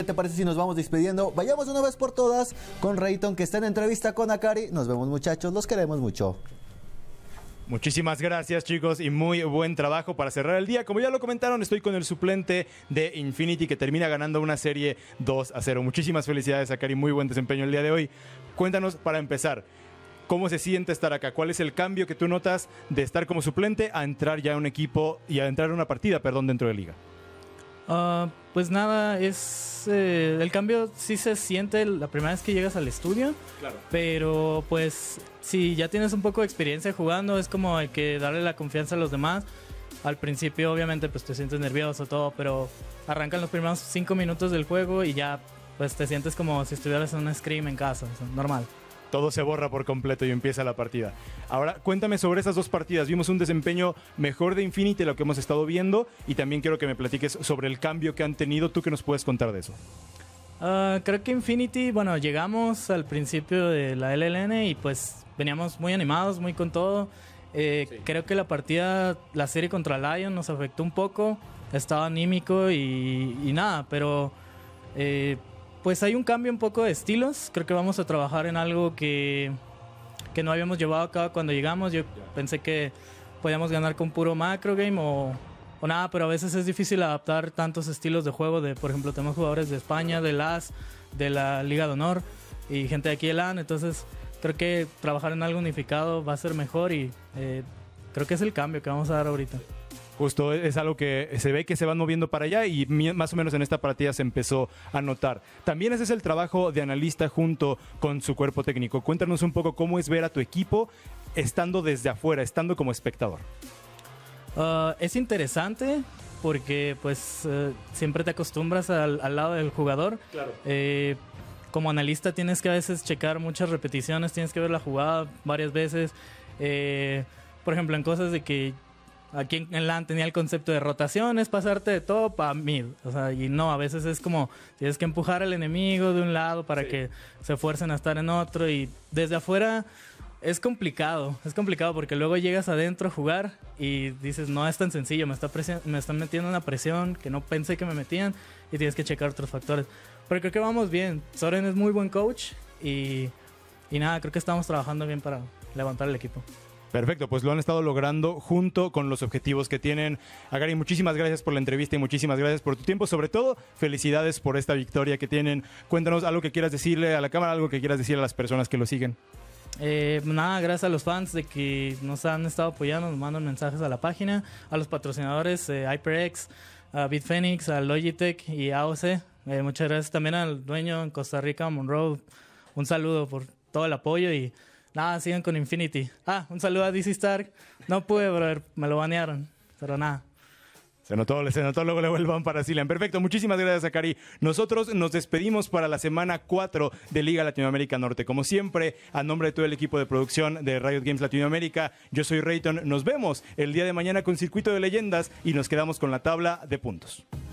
¿Qué te parece si nos vamos despidiendo? Vayamos una vez por todas con Rayton, que está en entrevista con Akari. Nos vemos, muchachos, los queremos mucho. Muchísimas gracias, chicos, y muy buen trabajo para cerrar el día. Como ya lo comentaron, estoy con el suplente de Infinity, que termina ganando una serie 2-0. Muchísimas felicidades, Akari, muy buen desempeño el día de hoy. Cuéntanos, para empezar, ¿cómo se siente estar acá? ¿Cuál es el cambio que tú notas de estar como suplente a entrar ya a un equipo y a entrar a una partida, dentro de liga? Pues nada, el cambio sí se siente la primera vez que llegas al estudio. Claro. Pero pues si ya tienes un poco de experiencia jugando, es como hay que darle la confianza a los demás. Al principio obviamente pues te sientes nervioso todo, pero arrancan los primeros 5 minutos del juego y ya pues te sientes como si estuvieras en un scrim en casa, o sea, normal. Todo se borra por completo y empieza la partida. Ahora, cuéntame sobre esas dos partidas. Vimos un desempeño mejor de Infinity de lo que hemos estado viendo, y también quiero que me platiques sobre el cambio que han tenido. ¿Tú qué nos puedes contar de eso? Creo que Infinity, bueno, llegamos al principio de la LLN y pues veníamos muy animados, muy con todo. Sí. Creo que la serie contra Lion nos afectó un poco. Estaba anímico y nada, pero... pues hay un cambio un poco de estilos. Creo que vamos a trabajar en algo que no habíamos llevado a cabo cuando llegamos. Yo pensé que podíamos ganar con puro macro game o nada, pero a veces es difícil adaptar tantos estilos de juego. Por ejemplo, tenemos jugadores de España, de LAS, de la Liga de Honor y gente de aquí de LAN. Entonces creo que trabajar en algo unificado va a ser mejor y creo que es el cambio que vamos a dar ahorita. Justo es algo que se ve que se van moviendo para allá y más o menos en esta partida se empezó a notar. También ese es el trabajo de analista junto con su cuerpo técnico. Cuéntanos un poco cómo es ver a tu equipo estando desde afuera, estando como espectador. Es interesante porque pues siempre te acostumbras al lado del jugador. Claro. Como analista tienes que a veces checar muchas repeticiones, tienes que ver la jugada varias veces. Por ejemplo, en cosas de que aquí en LAN tenía el concepto de rotaciones, pasarte de top a mid. O sea, y no, a veces es como tienes que empujar al enemigo de un lado para que se fuercen a estar en otro. Y desde afuera es complicado porque luego llegas adentro a jugar y dices, no es tan sencillo, me están metiendo una presión que no pensé que me metían y tienes que checar otros factores. Pero creo que vamos bien. Soren es muy buen coach y nada, creo que estamos trabajando bien para levantar el equipo. Perfecto, pues lo han estado logrando junto con los objetivos que tienen. Akari, muchísimas gracias por la entrevista y muchísimas gracias por tu tiempo. Sobre todo, felicidades por esta victoria que tienen. Cuéntanos algo que quieras decirle a la cámara, algo que quieras decirle a las personas que lo siguen. Nada, gracias a los fans de que nos han estado apoyando, nos mandan mensajes a la página, a los patrocinadores, HyperX, a Bitfenix, a Logitech y AOC. Muchas gracias también al dueño en Costa Rica, Monroe. Un saludo por todo el apoyo y nada, sigan con Infinity. Un saludo a DC Stark. No pude, brother, me lo banearon, pero nada. Se notó luego el ban para Zilean. Perfecto, muchísimas gracias, Akari. Nosotros nos despedimos para la semana 4 de Liga Latinoamérica Norte. Como siempre, a nombre de todo el equipo de producción de Riot Games Latinoamérica, yo soy Rayton. Nos vemos el día de mañana con Circuito de Leyendas y nos quedamos con la tabla de puntos.